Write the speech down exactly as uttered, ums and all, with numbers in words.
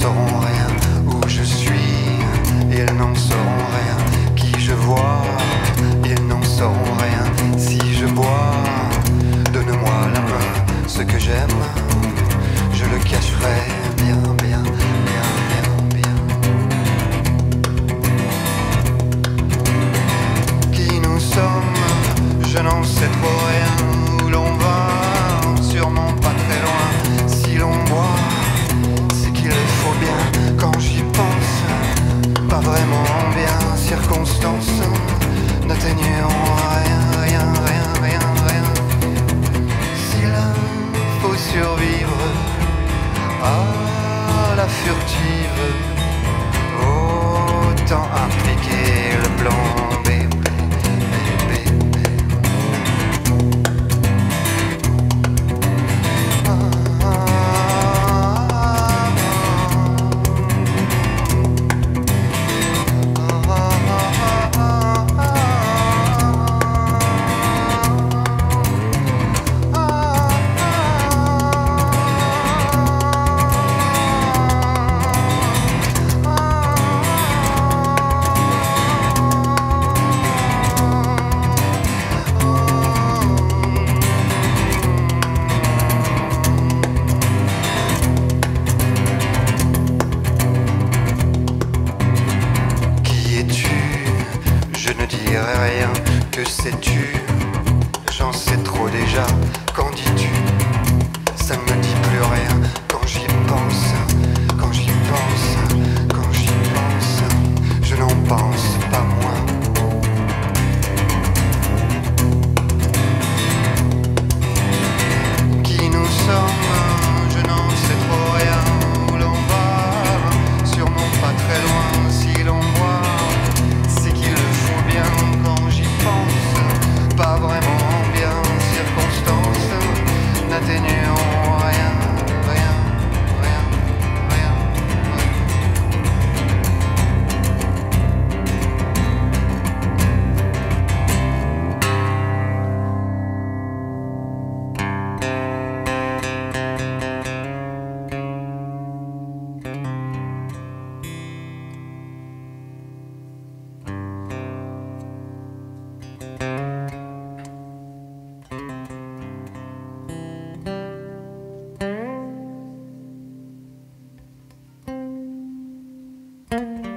sauront rien où je suis, ils n'en sauront rien qui je vois, ils n'en sauront rien si je bois. Donne-moi la main, ce que j'aime, je le cacherai bien, bien, bien, bien, bien. Qui nous sommes, je n'en sais trop rien, où l'on va, sûrement pas très loin. Si l'on boit, c'est qu'il faut bien, quand j'y pense, pas vraiment bien, circonstances n'atténueront rien, rien, rien, rien, rien. S'il faut survivre à la furtive, autant appliquer le plan B. Thank you.